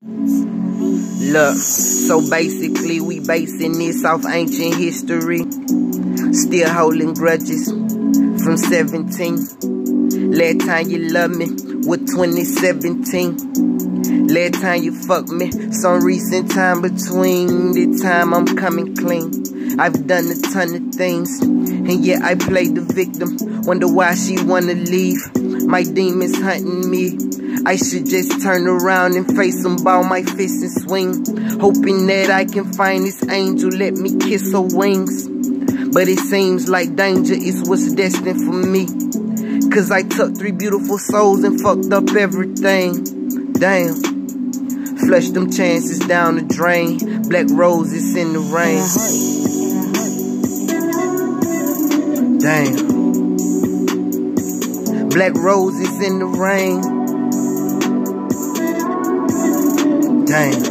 Look, so basically we basing this off ancient history. Still holding grudges from 17. Last time you loved me was 2017. Last time you fucked me, some recent time between the time I'm coming clean. I've done a ton of things, and yet I played the victim. Wonder why she wanna leave. My demons hunting me. I should just turn around and face them, ball my fists and swing, hoping that I can find this angel, let me kiss her wings. But it seems like danger is what's destined for me, cause I took 3 beautiful souls and fucked up everything. Damn. Flushed them chances down the drain. Black roses in the rain. Damn. Black roses in the rain. Damn.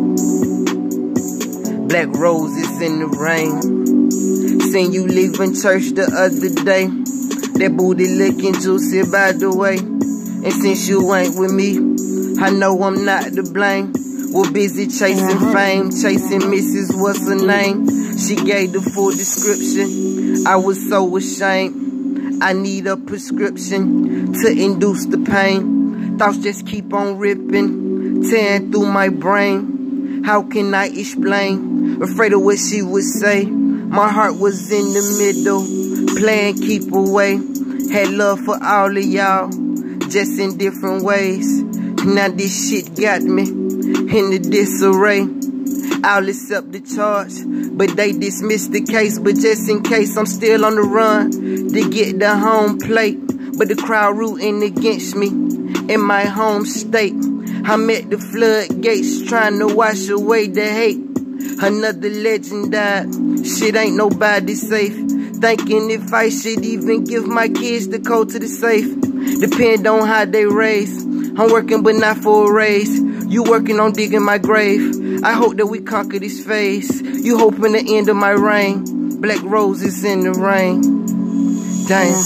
Black roses in the rain. Seen you leaving church the other day. That booty looking juicy by the way. And since you ain't with me, I know I'm not to blame. We're busy chasing fame, chasing Mrs. What's her name? She gave the full description. I was so ashamed. I need a prescription to induce the pain. Thoughts just keep on ripping, tearing through my brain. How can I explain? Afraid of what she would say. My heart was in the middle, playing keep away. Had love for all of y'all, just in different ways. Now this shit got me in the disarray. I'll accept the charge, but they dismissed the case. But just in case, I'm still on the run to get the home plate. But the crowd rooting against me in my home state. I'm at the floodgates trying to wash away the hate. Another legend died, shit ain't nobody safe. Thinking if I should even give my kids the code to the safe. Depend on how they raise. I'm working but not for a raise. You working on digging my grave. I hope that we conquer this phase. You hoping the end of my reign. Black roses in the rain. Damn.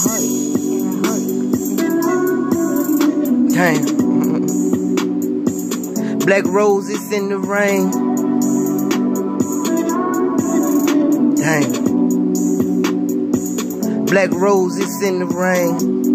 Damn. Black roses in the rain. Damn. Black roses in the rain.